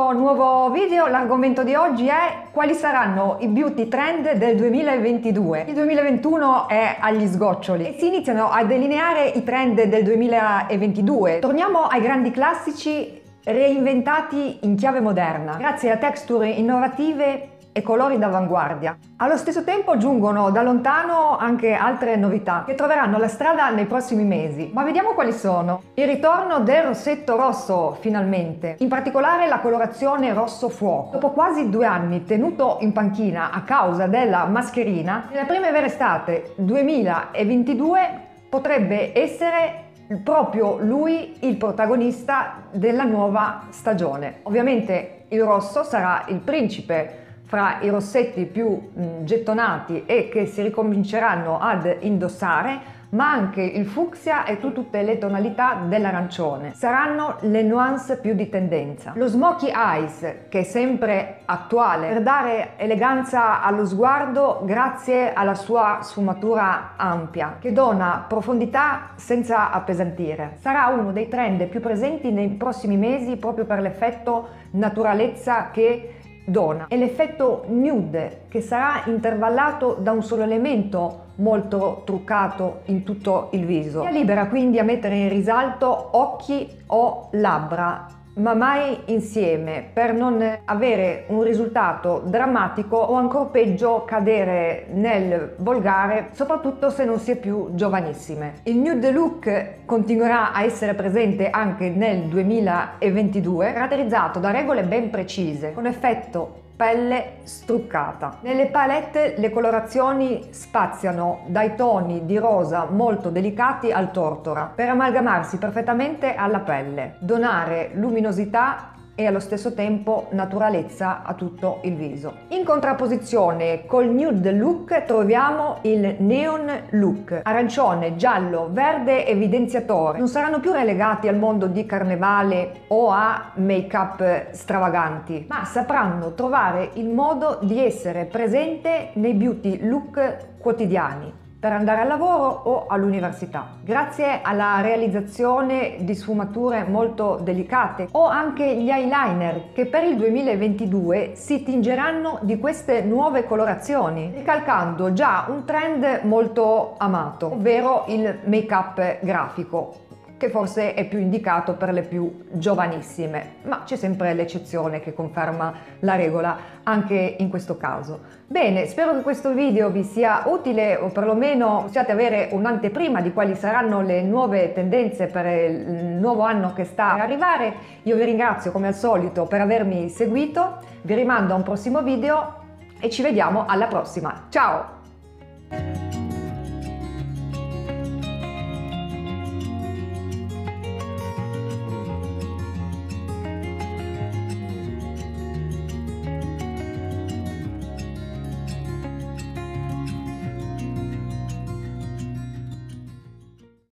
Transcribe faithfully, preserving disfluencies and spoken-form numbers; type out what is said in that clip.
questo nuovo video l'argomento di oggi è quali saranno i beauty trend del duemilaventidue. Il duemilaventuno è agli sgoccioli e si iniziano a delineare i trend del duemilaventidue. Torniamo ai grandi classici reinventati in chiave moderna, grazie a texture innovative e colori d'avanguardia. Allo stesso tempo giungono da lontano anche altre novità che troveranno la strada nei prossimi mesi, ma vediamo quali sono. Il ritorno del rossetto rosso finalmente, in particolare la colorazione rosso fuoco. Dopo quasi due anni tenuto in panchina a causa della mascherina, nella primavera estate duemilaventidue potrebbe essere proprio lui il protagonista della nuova stagione. Ovviamente il rosso sarà il principe fra i rossetti più mh, gettonati e che si ricominceranno ad indossare, ma anche il fucsia e tu, tutte le tonalità dell'arancione. Saranno le nuance più di tendenza. Lo smokey eyes, che è sempre attuale, per dare eleganza allo sguardo grazie alla sua sfumatura ampia, che dona profondità senza appesantire. Sarà uno dei trend più presenti nei prossimi mesi proprio per l'effetto naturalezza che dona, e l'effetto nude, che sarà intervallato da un solo elemento molto truccato in tutto il viso. Via libera quindi a mettere in risalto occhi o labbra, ma mai insieme, per non avere un risultato drammatico o ancora peggio cadere nel volgare, soprattutto se non si è più giovanissime. Il nude look continuerà a essere presente anche nel duemilaventidue, caratterizzato da regole ben precise, con effetto pelle struccata. Nelle palette le colorazioni spaziano dai toni di rosa molto delicati al tortora per amalgamarsi perfettamente alla pelle, donare luminosità e allo stesso tempo naturalezza a tutto il viso. In contrapposizione col nude look troviamo il neon look, arancione, giallo, verde evidenziatore. Non saranno più relegati al mondo di carnevale o a make-up stravaganti, ma sapranno trovare il modo di essere presente nei beauty look quotidiani, per andare al lavoro o all'università. Grazie alla realizzazione di sfumature molto delicate o anche gli eyeliner, che per il duemilaventidue si tingeranno di queste nuove colorazioni, ricalcando già un trend molto amato, ovvero il make-up grafico, che forse è più indicato per le più giovanissime, ma c'è sempre l'eccezione che conferma la regola anche in questo caso. Bene, spero che questo video vi sia utile o perlomeno possiate avere un'anteprima di quali saranno le nuove tendenze per il nuovo anno che sta per arrivare. Io vi ringrazio come al solito per avermi seguito, vi rimando a un prossimo video e ci vediamo alla prossima. Ciao!